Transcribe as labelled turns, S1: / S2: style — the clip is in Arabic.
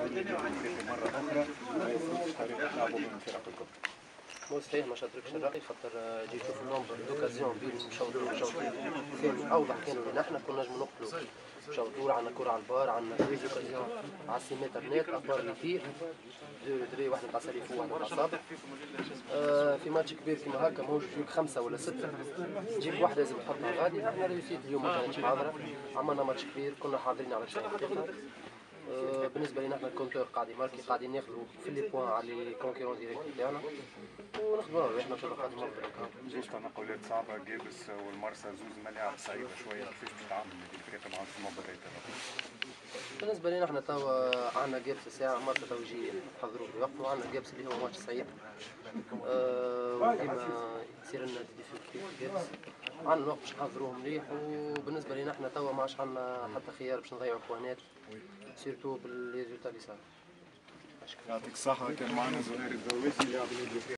S1: مرة أخرى ويفوز فريق لعبه من فرق الكفر.
S2: مو صحيح ما شاطركش الرأي، خاطر جيت تشوف النومبر دوكازيون بين نشوطو ثاني أوضح كانوا اللي نحنا كنا نجمو نقتلو. نشوطو عندنا كرة على البار، عندنا كريز دوكازيون على 6 متر نت، أخبار اللي فيه دو دري واحد نتاع ساليفو واحد نتاع صابر. في ماتش كبير كيما هكا ماهوش فيك 5 ولا 6 تجيب واحدة لازم تحطها غادي. احنا ريسيت اليوم ما كانتش حاضرة، عملنا ماتش كبير كنا حاضرين على 90 دقيقة. بالنسبه لنا احنا الكونتور قاعدين ماركي قاعدين ناخذوا في لي بوان على لي كونكورون ديريكت تاعنا ونخدموا روحنا ان شاء الله قادم نفضل.
S1: زوز تنقلات صعبه، جابس والمرسى زوز ملاعب صعيبه شويه، كيفاش تتعامل مع الفريق معاهم في المباريات؟
S2: بالنسبه لنا احنا توا عندنا جابس ساعه مرسى تو يجي نحضروا في وقت، وعندنا جابس اللي هو ماتش صعيب وديما يصير لنا ديفيكولتي في جابس، عندنا وقت باش نحضروه مليح. وبالنسبه لنا احنا توا ما عادش عندنا حتى خيار باش نضيعوا بوانات سيرتو بالريزولتا اللي صار.
S1: يعطيك الصحة. كان معنا زهير الدرويشي لاعب النادي